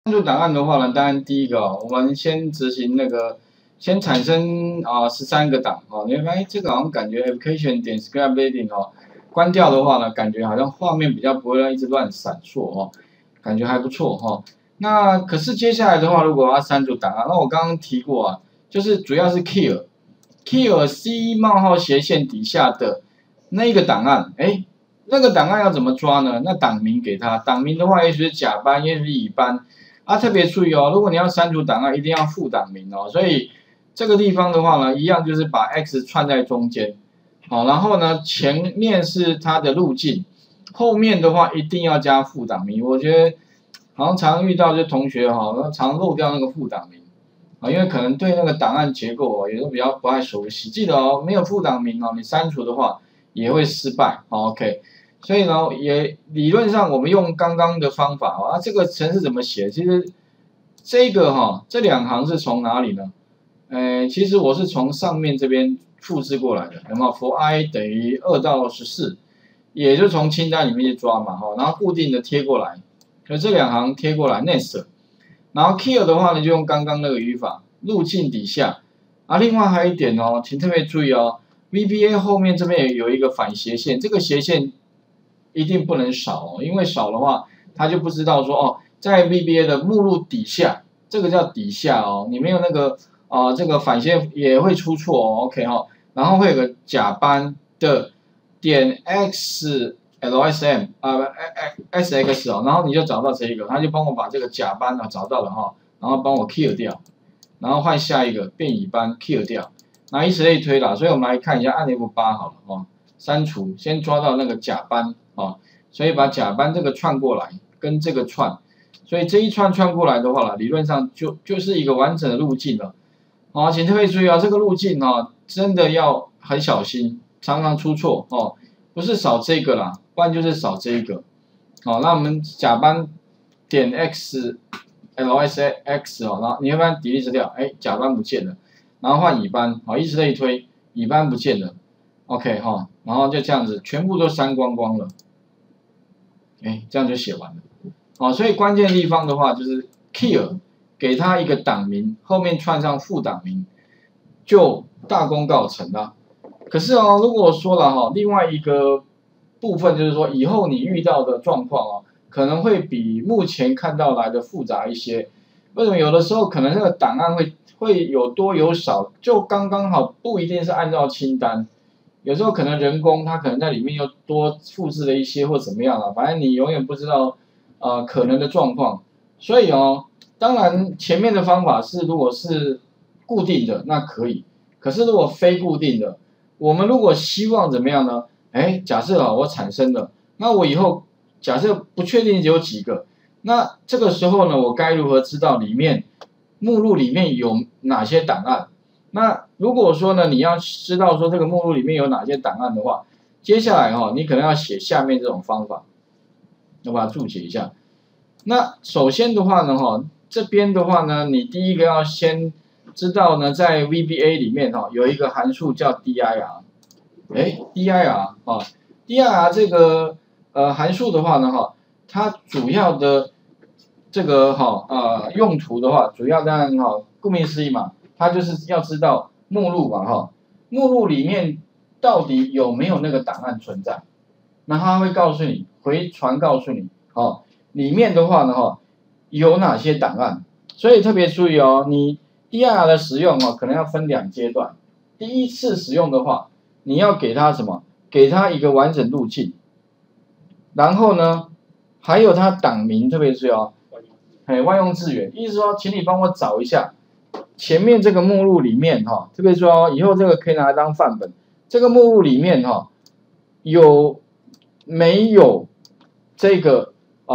参数档案的话呢，当然第一个我们先执行那个，先产生13个档你会发现这个好像感觉 application 点 script reading 关掉的话呢，感觉好像画面比较不会一直乱闪烁感觉还不错那可是接下来的话，如果要删除档案，那我刚刚提过就是主要是 kill C 冒号斜线底下的那个档案，那个档案要怎么抓呢？那档名给它，档名的话也许是甲班，也许是乙班特别注意如果你要删除档案，一定要附档名所以这个地方的话呢，一样就是把 X 串在中间，然后呢前面是它的路径，后面的话一定要加附档名。我觉得好像常遇到就同学常漏掉那个附档名因为可能对那个档案结构也都比较不太熟悉。记得没有附档名你删除的话也会失败OK。所以呢，也理论上我们用刚刚的方法这个程式怎么写？其实这个这两行是从哪里呢？其实我是从上面这边复制过来的，有没有 ？for i 等于2到14，也就从清单里面去抓嘛然后固定的贴过来，所以这两行贴过来 next， 然后 kill 的话呢，就用刚刚那个语法，路径底下另外还有一点请特别注意VBA 后面这边也有一个反斜线，这个斜线一定不能少因为少的话，他就不知道说在 VBA 的目录底下，这个叫底下你没有那个这个反斜也会出错OK 然后会有个甲班的点 XLSM SX 然后你就找到这一个，他就帮我把这个甲班找到了然后帮我 kill 掉，然后换下一个变乙班 kill 掉，以此类推啦。所以我们来看一下按 F8好了删除，先抓到那个甲班所以把甲班这个串过来，跟这个串，所以这一串过来的话理论上就是一个完整的路径了请特别注意这个路径真的要很小心，常常出错不是少这个啦，不然就是少这一个那我们甲班点 XLSX 然后你会发现 delete 掉，甲班不见了，然后换乙班以此类推，乙班不见了 OK 然后就这样子全部都删光光了，这样就写完了所以关键地方的话就是 kill 给它一个档名，后面串上副档名，就大功告成了。可是如果我说了另外一个部分就是说，以后你遇到的状况可能会比目前看到来的复杂一些。为什么？有的时候可能那个档案会有多有少，就刚刚好，不一定是按照清单。有时候可能人工它可能在里面又多复制了一些或怎么样反正你永远不知道可能的状况。所以当然前面的方法是如果是固定的那可以，可是如果非固定的，我们如果希望怎么样呢？假设我产生了，那我以后假设不确定有几个，那这个时候呢，我该如何知道里面目录里面有哪些档案？那如果说呢，你要知道说这个目录里面有哪些档案的话，接下来你可能要写下面这种方法，我把它注解一下。那首先的话呢这边的话呢，你第一个要先知道呢，在 VBA 里面有一个函数叫 dir，dir 这个函数的话呢它主要的这个用途的话，主要当然顾名思义嘛，它就是要知道目录嘛目录里面到底有没有那个档案存在，那它会告诉你回传告诉你里面的话呢有哪些档案，所以特别注意你 dir 的使用可能要分2阶段。第一次使用的话，你要给它什么？给它一个完整路径，然后呢，还有它档名特别注意万用字源，意思说，请你帮我找一下前面这个目录里面特别说以后这个可以拿来当范本，这个目录里面有没有这个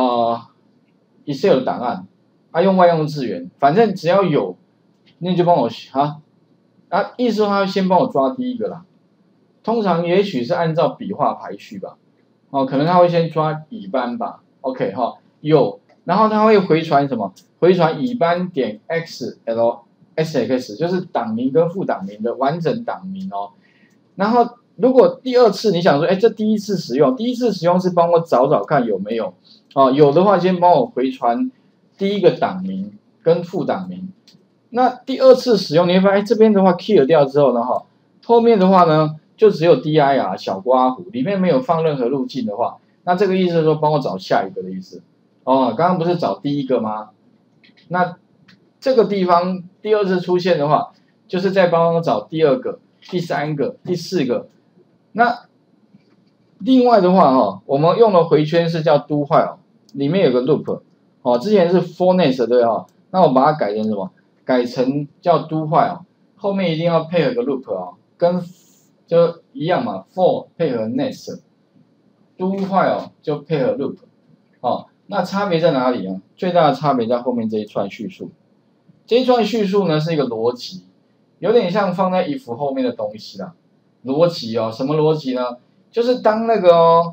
Excel 的档案用万用字源，反正只要有，那你就帮我意思说他会先帮我抓第一个啦，通常也许是按照笔画排序吧，可能他会先抓乙班吧 ，OK 有，然后他会回传什么？回传乙班点 XLSX， 就是档名跟副档名的完整档名然后如果第2次你想说，这第一次使用是帮我找找看有没有有的话先帮我回传第一个档名跟副档名。那第二次使用，你会发现这边的话 clear 掉之后呢，后面的话呢就只有 dir 小括弧，里面没有放任何路径的话，那这个意思是说帮我找下一个的意思。刚刚不是找第一个吗？那这个地方第二次出现的话，就是在帮我找第二个、第三个、第四个。那另外的话我们用的回圈是叫 do while， 里面有个 loop， 之前是 for next 对那我把它改成什么？改成叫 do while， 后面一定要配合个 loop 跟就一样嘛 ，for 配合 next，do while 就配合 loop， 那差别在哪里啊？最大的差别在后面这一串叙述。这一串叙述呢是一个逻辑，有点像放在 if 后面的东西啦。逻辑什么逻辑呢？就是当那个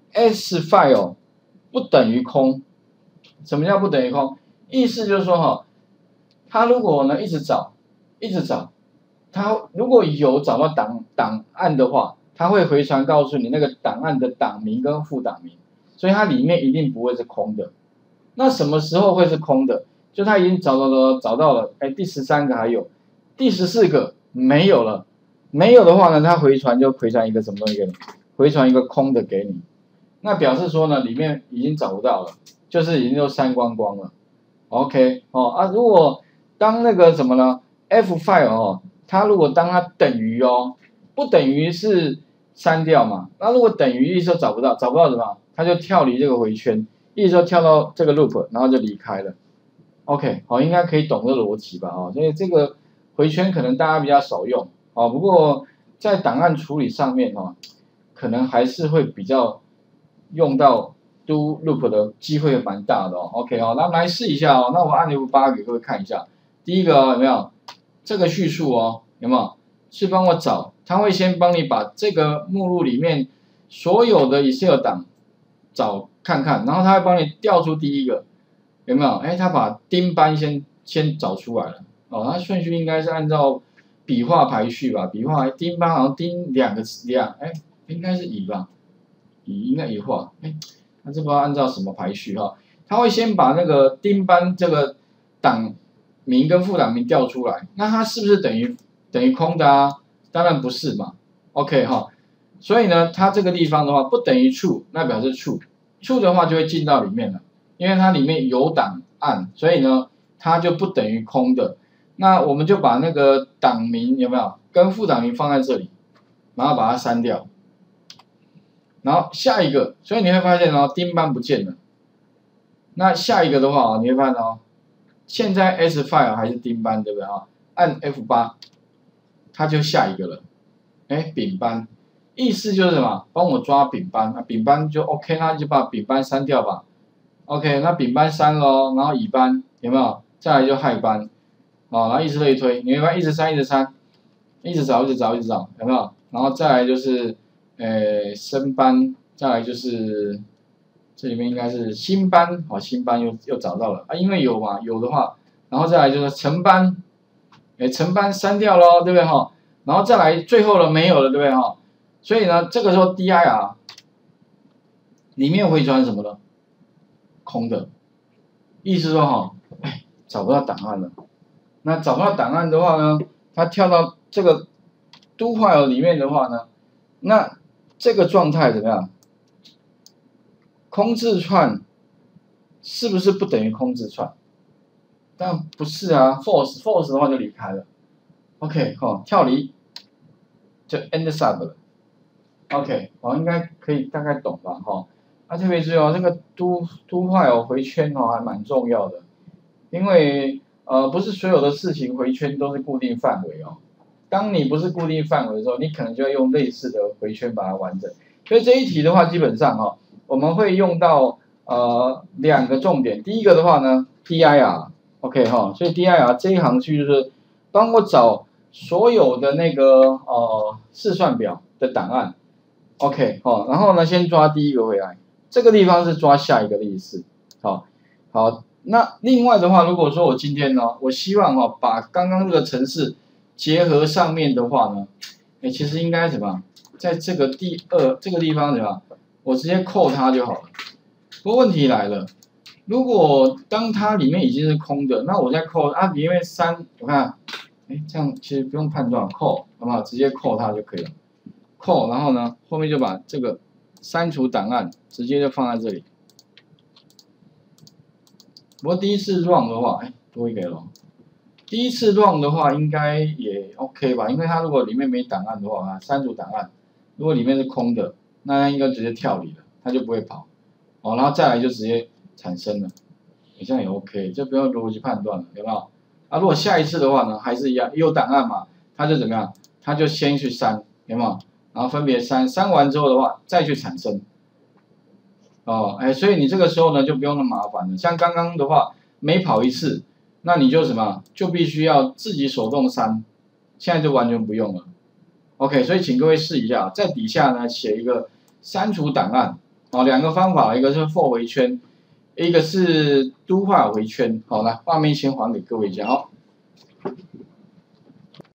s file 不等于空，什么叫不等于空？意思就是说它如果呢一直找，它如果有找到档案的话，它会回传告诉你那个档案的档名跟副档名，所以它里面一定不会是空的。那什么时候会是空的？就它已经找到了，第13个还有，第14个没有了，没有的话呢，它回传就回传一个什么东西给你？回传一个空的给你，那表示说呢里面已经找不到了，就是已经都删光光了。OK 如果当那个什么呢 F file 它如果当它等于不等于是删掉嘛，那如果等于意思找不到什么，它就跳离这个回圈，意思说跳到这个 loop， 然后就离开了。OK 应该可以懂这个逻辑吧所以这个回圈可能大家比较少用不过在档案处理上面可能还是会比较用到 do loop 的机会蛮大的OK 那我们来试一下那我按 F8给各位看一下。第一个有没有这个叙述有没有是帮我找，它会先帮你把这个目录里面所有的 Excel 档找看看，然后它会帮你调出第一个，有没有？它把丁班先找出来了它顺序应该是按照笔画排序吧，笔画丁班好像丁应该是乙吧，乙应该乙画它这不知道按照什么排序它会先把那个丁班这个档名跟副档名调出来，那它是不是等于空的啊？当然不是嘛。OK 所以呢，它这个地方的话不等于 true， 那表示 true 的话就会进到里面了，因为它里面有档案，所以呢它就不等于空的。那我们就把那个档名有没有跟副档名放在这里，然后把它删掉，然后下一个，所以你会发现丁班不见了。那下一个的话你会发现现在 S file 还是丁班，对不对按 F8， 它就下一个了。丙班，意思就是什么？帮我抓丙班，丙班就 OK， 那就把丙班删掉吧。OK， 那丙班删咯，然后乙班有没有？再来就亥班，然后以此类推，你会发现一直删，一直找，有没有？然后再来就是申班，再来就是这里面应该是辛班，辛班又找到了因为有嘛，有的话，然后再来就是辰班，辰班删掉咯，对不对然后再来最后了没有了，对不对所以呢，这个时候 dir 里面回传什么呢？空的，意思说找不到档案了。那找不到档案的话呢，它跳到这个 do while 里面的话呢，那这个状态怎么样？空字串是不是不等于空字串？但不是啊 ，false 的话就离开了。OK 跳离就 end sub 了。OK 应该可以大概懂吧特别注意这个 do while 回圈还蛮重要的，因为不是所有的事情回圈都是固定范围当你不是固定范围的时候，你可能就要用类似的回圈把它完整。所以这一题的话，基本上我们会用到2个重点。第一个的话呢 ，dir OK 所以 dir 这一行去就是帮我找所有的那个试算表的档案 ，OK 然后呢先抓第一个回来，这个地方是抓下一个的意思。好，那另外的话，如果说我今天呢，我希望把刚刚这个程式结合上面的话呢，其实应该怎么？在这个这个地方怎么？我直接扣它就好了。不过问题来了， 如果当它里面已经是空的，那我再扣啊，因为3，我看，哎，这样其实不用判断，扣，好不好？直接扣它就可以了。扣，然后呢，后面就把这个删除档案直接就放在这里。不过第一次 run 的话，哎，多一个咯。第一次 run 的话应该也 OK 吧，因为它如果里面没档案的话啊，删除档案，如果里面是空的，那它应该直接跳离了，它就不会跑。哦，然后再来就直接产生了，这样也 OK， 就不用逻辑判断了，有没有？啊，如果下一次的话呢，还是一样，有档案嘛，它就怎么样？它就先去删，有没有？然后分别删完之后的话，再去产生。哦，哎，所以你这个时候呢就不用那么麻烦了。像刚刚的话，每跑一次，那你就什么，就必须要自己手动删，现在就完全不用了。OK， 所以请各位试一下，在底下呢写一个删除档案。哦，两个方法，一个是 for 回圈，一个是do 化回圈。好，来，画面先还给各位一下，好。